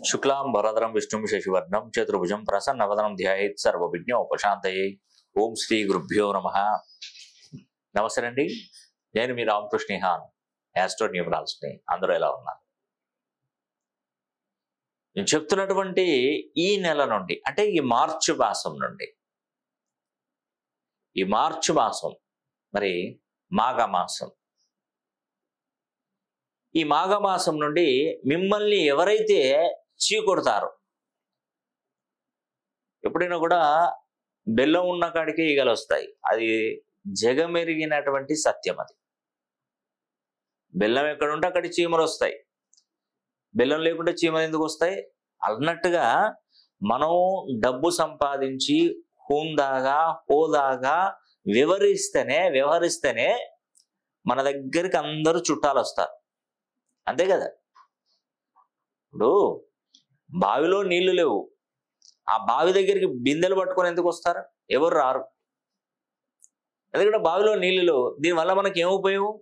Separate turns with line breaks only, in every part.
శుక్లాం వరదరం విష్ణుం శశివర్ణం చతుర్భుజం ప్రసన్నవదనం ధ్యాయేత్ సర్వవిఘ్నోపశాంతయే. ఓం శ్రీ గురుభ్యో నమః. నమస్తే అండి, నేను మీ రామకృష్ణిహాన్, యాస్ట్రో న్యూమరాల్స్ని. అందరూ ఎలా ఉన్నారు? నేను చెప్తున్నటువంటి ఈ నెల నుండి, అంటే ఈ మార్చి మాసం నుండి, ఈ మార్చి మాసం మరి మాఘమాసం, ఈ మాఘమాసం నుండి మిమ్మల్ని ఎవరైతే చీకొడతారో, ఎప్పుడైనా కూడా బెల్లం ఉన్న కాడికి ఈగలు వస్తాయి, అది జగమెరిగినటువంటి సత్యం. అది బెల్లం ఎక్కడుంటే అక్కడి చీమలు వస్తాయి, బెల్లం లేకుంటే చీమలు ఎందుకు వస్తాయి అన్నట్టుగా, మనం డబ్బు సంపాదించి హుందాగా హోదాగా వ్యవహరిస్తేనే మన దగ్గరికి అందరూ చుట్టాలు వస్తారు. అంతే కదా. ఇప్పుడు బావిలో నీళ్లు లేవు, ఆ బావి దగ్గరికి బిందెలు పట్టుకొని ఎందుకు వస్తారు? ఎవరు రారు. ఎందుకంటే బావిలో నీళ్లు లేవు. దీనివల్ల మనకి ఏం ఉపయోగం?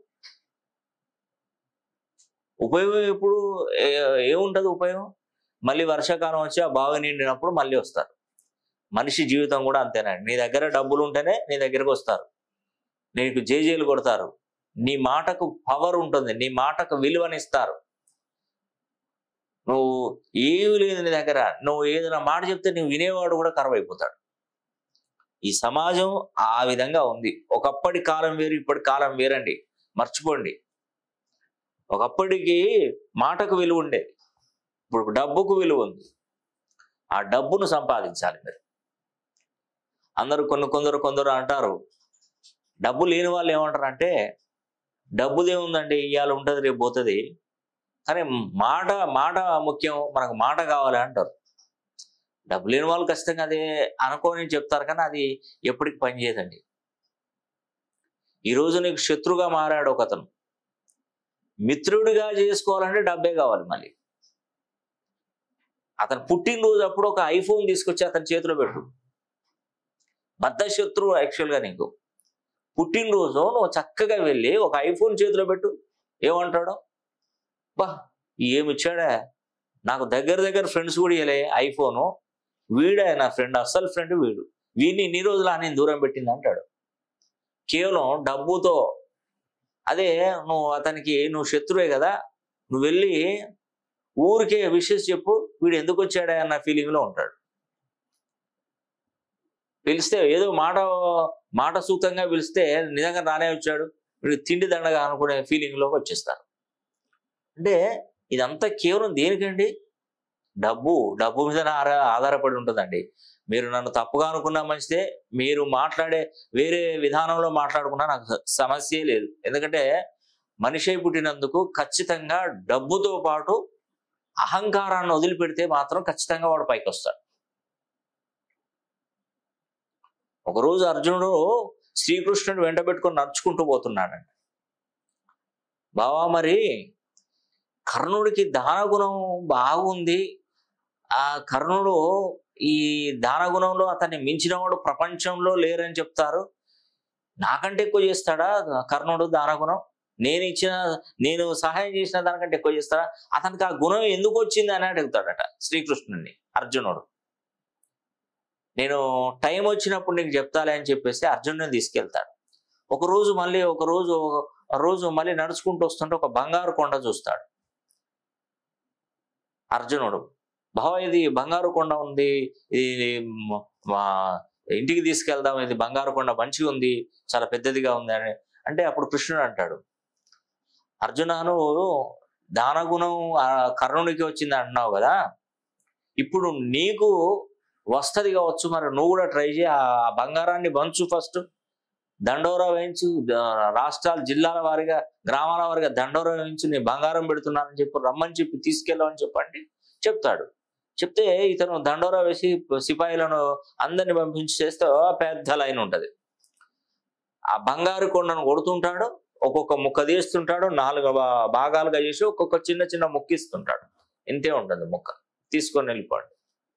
ఎప్పుడు ఏముంటుంది ఉపయోగం? మళ్ళీ వర్షాకాలం వచ్చి ఆ బావి నిండినప్పుడు మళ్ళీ వస్తారు. మనిషి జీవితం కూడా అంతేనండి. నీ దగ్గర డబ్బులు ఉంటేనే నీ దగ్గరకు వస్తారు, నీకు జేజేలు కొడతారు, నీ మాటకు పవర్ ఉంటుంది, నీ మాటకు విలువనిస్తారు. నువ్వు ఏమి లేదు నీ దగ్గర, నువ్వు ఏదైనా మాట చెప్తే నువ్వు వినేవాడు కూడా కరువైపోతాడు. ఈ సమాజం ఆ విధంగా ఉంది. ఒకప్పటి కాలం వేరు, ఇప్పటి కాలం వేరండి, మర్చిపోండి. ఒకప్పటికి మాటకు విలువ ఉండేది, ఇప్పుడు డబ్బుకు విలువ ఉంది. ఆ డబ్బును సంపాదించాలి మీరు. అందరూ కొందరు అంటారు, డబ్బు లేని వాళ్ళు ఏమంటారు అంటే, డబ్బుదేముందండి, ఇవాళ ఉంటుంది రేపు పోతుంది, కానీ మాట ముఖ్యం, మనకు మాట కావాలి అంటారు. డబ్బు లేని వాళ్ళు ఖచ్చితంగా అదే అనుకోని చెప్తారు, కానీ అది ఎప్పటికి పనిచేయదండి. ఈరోజు నీకు శత్రుగా మారాడు ఒకతను, మిత్రుడిగా చేసుకోవాలంటే డబ్బే కావాలి. మళ్ళీ అతను పుట్టినరోజు అప్పుడు ఒక ఐఫోన్ తీసుకొచ్చి అతని చేతిలో పెట్టు. బద్ద శత్రువు యాక్చువల్గా నీకు. పుట్టినరోజు నువ్వు చక్కగా వెళ్ళి ఒక ఐఫోన్ చేతిలో పెట్టు, ఏమంటాడో, బా ఏమిచ్చాడా, నాకు దగ్గర ఫ్రెండ్స్ కూడా ఇవ్వలే ఐఫోను, వీడే నా ఫ్రెండ్, అస్సలు ఫ్రెండ్ వీడు, వీడిని ఇన్ని రోజులు నేను దూరం పెట్టింది అంటాడు. కేవలం డబ్బుతో. అదే నువ్వు శత్రువే కదా, నువ్వు వెళ్ళి ఊరికే విషెస్ చెప్పు, వీడు ఎందుకు వచ్చాడా అన్న ఫీలింగ్లో ఉంటాడు. పిలిస్తే ఏదో మాట సూతంగా పిలిస్తే నిజంగా రానే వచ్చాడు, వీడు తిండి దండగా అనుకునే ఫీలింగ్లోకి వచ్చేస్తారు. అంటే ఇదంతా కేవలం దేనికండి? డబ్బు మీద ఆధారపడి ఉంటుందండి. మీరు నన్ను తప్పుగా అనుకున్నా మంచిదే, మీరు మాట్లాడే వేరే విధానంలో మాట్లాడుకున్నా నాకు సమస్యే లేదు. ఎందుకంటే మనిషి పుట్టినందుకు ఖచ్చితంగా డబ్బుతో పాటు అహంకారాన్ని వదిలిపెడితే మాత్రం ఖచ్చితంగా వాడు పైకి వస్తాడు. ఒకరోజు అర్జునుడు శ్రీకృష్ణుడు వెంట పెట్టుకొని నడుచుకుంటూ పోతున్నాడండి. బావా, మరి కర్ణుడికి దానగుణం బాగుంది, ఆ కర్ణుడు ఈ దానగుణంలో అతన్ని మించినవాడు ప్రపంచంలో లేరని చెప్తారు, నాకంటే ఎక్కువ చేస్తాడా కర్ణుడు దానగుణం? నేను సహాయం చేసిన దానికంటే ఎక్కువ చేస్తాడా? అతనికి ఆ గుణం ఎందుకు వచ్చింది అని అడుగుతాడట శ్రీకృష్ణుడిని అర్జునుడు. నేను టైం వచ్చినప్పుడు నీకు చెప్తాలే అని చెప్పేసి అర్జునుడిని తీసుకెళ్తాడు. రోజు మళ్ళీ నడుచుకుంటూ వస్తుంటే ఒక బంగారు కొండ చూస్తాడు అర్జునుడు. బావ, ఇది బంగారు కొండ ఉంది, ఇది మా ఇంటికి తీసుకెళ్దాం, ఇది బంగారు కొండ మంచిగా ఉంది, చాలా పెద్దదిగా ఉంది అని అంటే, అప్పుడు కృష్ణుడు అంటాడు, అర్జున, నువ్వు దానగుణం కర్ణుడికి వచ్చింది అంటున్నావు కదా, ఇప్పుడు నీకు వస్తుంది కావచ్చు, మరి నువ్వు కూడా ట్రై చేయి, ఆ బంగారాన్ని పంచు, ఫస్ట్ దండోరా వేయించు, రాష్ట్రాలు జిల్లాల వారిగా గ్రామాల వారిగా దండోరా వేయించు, నేను బంగారం పెడుతున్నానని చెప్పి రమ్మని చెప్పి తీసుకెళ్ళమని చెప్పండి చెప్తాడు. చెప్తే ఇతను దండోరా వేసి సిపాయిలను అందరిని పంపించి చేస్తే పెద్ద లైన్ ఉంటుంది. ఆ బంగారు కొండను కొడుతుంటాడు, ఒక్కొక్క ముక్క తీస్తుంటాడు, 4 భాగాలుగా చేసి ఒక్కొక్క చిన్న ముక్కిస్తుంటాడు. ఇంతే ఉంటుంది ముక్క, తీసుకొని వెళ్ళిపోండి.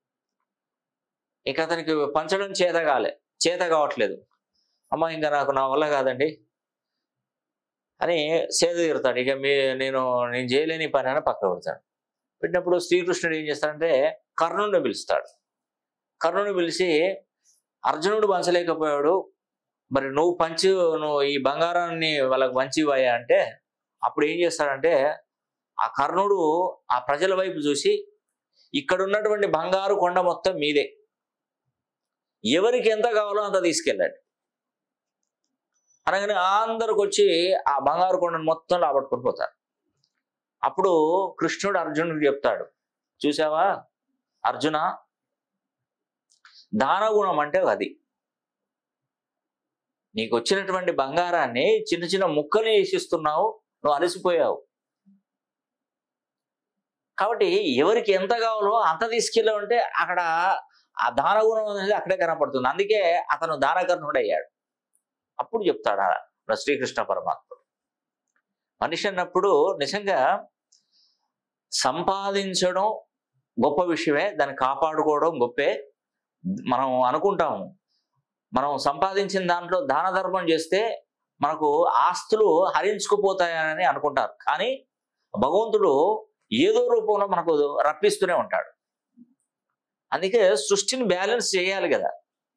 ఇక అతనికి పంచడం చేత కావట్లేదు. అమ్మ, ఇంకా నా వల్ల కాదండి అని సేద తీరుతాడు. ఇక నేను చేయలేని పని అని పక్క పెడతాడు. పెట్టినప్పుడు శ్రీకృష్ణుడు ఏం చేస్తాడంటే కర్ణుడిని పిలుస్తాడు. కర్ణుడిని పిలిచి అర్జునుడు పంచలేకపోయాడు, మరి నువ్వు ఈ బంగారాన్ని వాళ్ళకి పంచివయ్యా అంటే, అప్పుడు ఏం చేస్తాడంటే ఆ కర్ణుడు ఆ ప్రజల వైపు చూసి ఇక్కడ ఉన్నటువంటి బంగారు కొండ మొత్తం మీదే, ఎవరికి ఎంత కావాలో అంత తీసుకెళ్ళాడు. అనగానే అందరికి వచ్చి ఆ బంగారు కొండను మొత్తం లాబట్టుకొని పోతారు. అప్పుడు కృష్ణుడు అర్జునుడికి చెప్తాడు, చూసావా అర్జున, దానగుణం అంటే అది. నీకు వచ్చినటువంటి బంగారాన్ని చిన్న చిన్న ముక్కలు చేసిస్తున్నావు, నువ్వు అలసిపోయావు. కాబట్టి ఎవరికి ఎంత కావాలో అంత తీసుకెళ్ళావు అంటే అక్కడ ఆ దానగుణం అనేది అక్కడే కనపడుతుంది. అందుకే అతను దానకర్ణుడు అయ్యాడు. అప్పుడు చెప్తాడు శ్రీకృష్ణ పరమాత్ముడు, మనిషి అన్నప్పుడు నిజంగా సంపాదించడం గొప్ప విషయమే, దాన్ని కాపాడుకోవడం గొప్పే. మనం అనుకుంటాము మనం సంపాదించిన దాంట్లో దాన ధర్మం చేస్తే మనకు ఆస్తులు హరించుకుపోతాయని అనుకుంటారు. కానీ భగవంతుడు ఏదో రూపంలో మనకు రప్పిస్తూనే ఉంటాడు. అందుకే సృష్టిని బ్యాలెన్స్ చేయాలి కదా.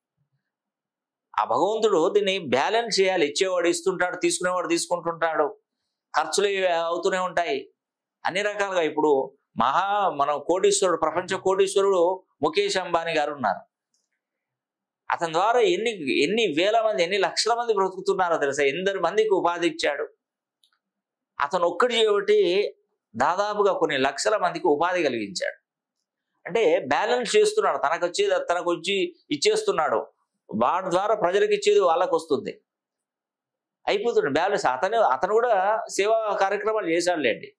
ఆ భగవంతుడు దీన్ని బ్యాలెన్స్ చేయాలి. ఇచ్చేవాడు ఇస్తుంటాడు, తీసుకునేవాడు తీసుకుంటుంటాడు, ఖర్చులు అవుతూనే ఉంటాయి అన్ని రకాలుగా. ఇప్పుడు మన కోటీశ్వరుడు, ప్రపంచ కోటీశ్వరుడు ముఖేష్ అంబానీ గారు ఉన్నారు. అతని ద్వారా ఎన్ని వేల మంది, ఎన్ని లక్షల మంది బ్రతుకుతున్నారో తెలుసా? ఎందరి మందికి ఉపాధి ఇచ్చాడు. అతను ఒక్కడి చేయబట్టి దాదాపుగా కొన్ని లక్షల మందికి ఉపాధి కలిగించాడు. అంటే బ్యాలెన్స్ చేస్తున్నాడు. తనకు వచ్చి ఇచ్చేస్తున్నాడు, వాడి ద్వారా ప్రజలకు ఇచ్చేది వాళ్ళకు వస్తుంది, అయిపోతుంది బ్యాలెన్స్. అతను కూడా సేవా కార్యక్రమాలు చేశాడులేండి.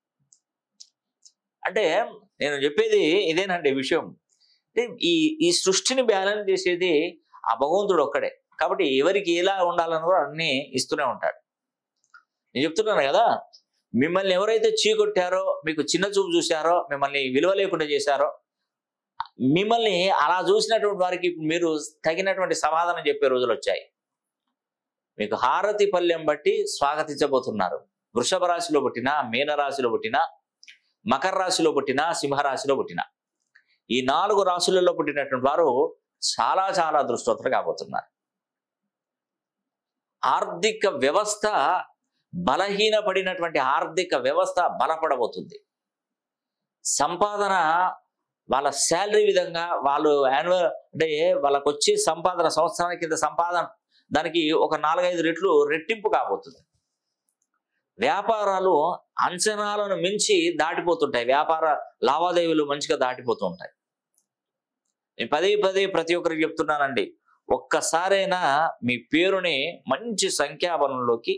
అంటే నేను చెప్పేది ఇదేనండి విషయం. అంటే ఈ సృష్టిని బ్యాలెన్స్ చేసేది ఆ భగవంతుడు ఒక్కడే. కాబట్టి ఎవరికి ఎలా ఉండాలని కూడా అన్ని ఇస్తూనే ఉంటాడు. నేను చెప్తున్నాను కదా, మిమ్మల్ని ఎవరైతే చీకొట్టారో, మీకు చిన్న చూపు చూశారో, మిమ్మల్ని విలువ లేకుండా చేశారో, మిమ్మల్ని అలా చూసినటువంటి వారికి మీరు తగినటువంటి సమాధానం చెప్పే రోజులు వచ్చాయి. మీకు హారతి పల్లెం బట్టి స్వాగతించబోతున్నారు. వృషభ రాశిలో పుట్టినా, మీనరాశిలో పుట్టినా, మకర రాశిలో పుట్టినా, సింహరాశిలో పుట్టినా, ఈ 4 రాశులలో పుట్టినటువంటి వారు చాలా చాలా అదృష్టవంతులు కాబోతున్నారు. ఆర్థిక వ్యవస్థ బలహీనపడినటువంటి ఆర్థిక వ్యవస్థ బలపడబోతుంది. సంపాదన వాళ్ళ శాలరీ విధంగా వాళ్ళు అంటే వాళ్ళకు వచ్చే సంపాదన, సంవత్సరానికి కింద సంపాదన దానికి ఒక 4-5 రెట్లు రెట్టింపు కాబోతుంది. వ్యాపారాలు అంచనాలను మించి దాటిపోతుంటాయి. వ్యాపార లావాదేవీలు మంచిగా దాటిపోతూ ఉంటాయి. నేను పదే ప్రతి ఒక్కరికి చెప్తున్నానండి, ఒక్కసారైనా మీ పేరుని మంచి సంఖ్యాబలంలోకి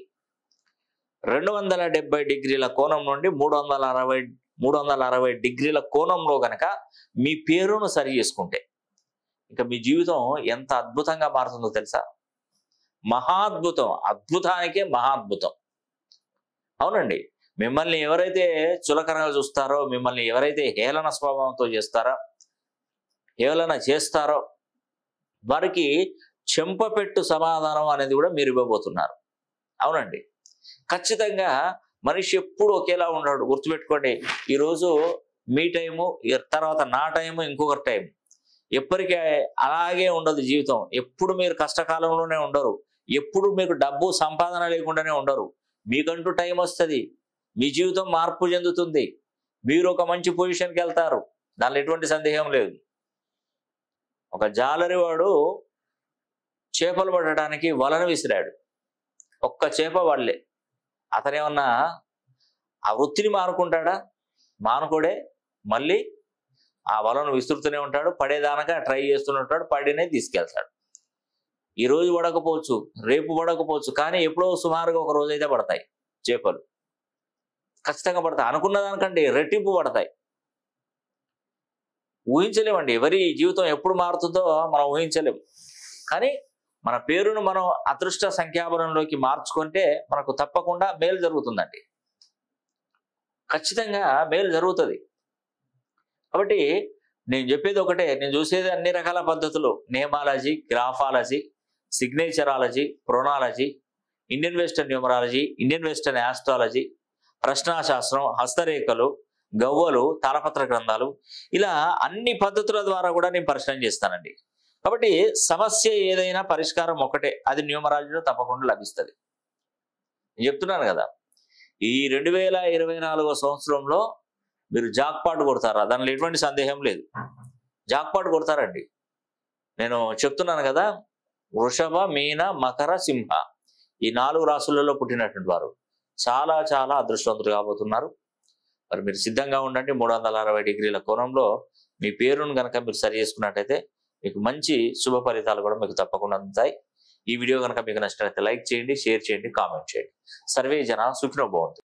270 డిగ్రీల కోణం నుండి 360 డిగ్రీల కోణంలో కనుక మీ పేరును సరి చేసుకుంటే ఇంకా మీ జీవితం ఎంత అద్భుతంగా మారుతుందో తెలుసా? మహాద్భుతం, అద్భుతానికే మహాద్భుతం. అవునండి, మిమ్మల్ని ఎవరైతే చులకనగా చూస్తారో, మిమ్మల్ని ఎవరైతే హేళన స్వభావంతో హేళన చేస్తారో వారికి చెంపపెట్టు సమాధానం అనేది కూడా మీరు ఇవ్వబోతున్నారు. అవునండి, ఖచ్చితంగా మనిషి ఎప్పుడు ఒకేలా ఉన్నాడు. గుర్తుపెట్టుకోండి, ఈరోజు మీ టైము, తర్వాత నా టైము, ఇంకొకరి టైం, ఎప్పటికీ అలాగే ఉండదు జీవితం. ఎప్పుడు మీరు కష్టకాలంలోనే ఉండరు, ఎప్పుడు మీకు డబ్బు సంపాదన లేకుండానే ఉండరు. మీకంటూ టైం వస్తుంది, మీ జీవితం మార్పు చెందుతుంది, మీరు ఒక మంచి పొజిషన్కి వెళ్తారు, దానిలో ఎటువంటి సందేహం లేదు. ఒక జాలరి వాడు చేపలు పట్టడానికి వలను విసిరాడు. ఒక్క చేప పడలే. అతనేమన్నా ఆ వృత్తిని మానుకుంటాడా? మానుకోడే. మళ్ళీ ఆ వలను విసురుతూనే ఉంటాడు, పడేదానక ట్రై చేస్తూనే ఉంటాడు, పడినే తీసుకెళ్తాడు. ఈ రోజు పడకపోవచ్చు, రేపు పడకపోవచ్చు, కానీ ఎప్పుడో సుమారుగా ఒక రోజు అయితే పడతాయి చేపలు. ఖచ్చితంగా పడతాయి, అనుకున్న దానికంటే రెట్టింపు పడతాయి. ఊహించలేమండి, ఎవరి జీవితం ఎప్పుడు మారుతుందో మనం ఊహించలేము. కానీ మన పేరును మనం అదృష్ట సంఖ్యాబలంలోకి మార్చుకుంటే మనకు తప్పకుండా మేలు జరుగుతుందండి. ఖచ్చితంగా మేలు జరుగుతుంది. కాబట్టి నేను చెప్పేది ఒకటే, నేను చూసేది అన్ని రకాల పద్ధతులు: nameology, graphology, signatureology, pronology, Indian western numerology, Indian western astrology, ప్రశ్నాశాస్త్రం, హస్తరేఖలు, గవ్వలు, తాళపత్ర గ్రంథాలు, ఇలా అన్ని పద్ధతుల ద్వారా కూడా నేను పరిశీలన చేస్తానండి. కాబట్టి సమస్య ఏదైనా పరిష్కారం ఒకటే, అది న్యూమరాలజీలో తప్పకుండా లభిస్తుంది. నేను చెప్తున్నాను కదా, ఈ 2024 సంవత్సరంలో మీరు జాక్పాట్ కొడతారా? దానిలో ఎటువంటి సందేహం లేదు, జాక్పాట్ కొడతారండి. నేను చెప్తున్నాను కదా, వృషభ, మీన, మకర, సింహ ఈ 4 రాశులలో పుట్టినటువంటి వారు చాలా చాలా అదృష్టవంతులు కాబోతున్నారు. మరి మీరు సిద్ధంగా ఉండండి. 360 డిగ్రీల కోణంలో మీ పేరును కనుక మీరు సరి చేసుకున్నట్టయితే మీకు మంచి శుభ ఫలితాలు కూడా మీకు తప్పకుండా అందుతాయి. ఈ వీడియో కనుక మీకు నచ్చినట్లయితే లైక్ చేయండి, షేర్ చేయండి, కామెంట్ చేయండి. సర్వే జన సుఖినో భవంతు.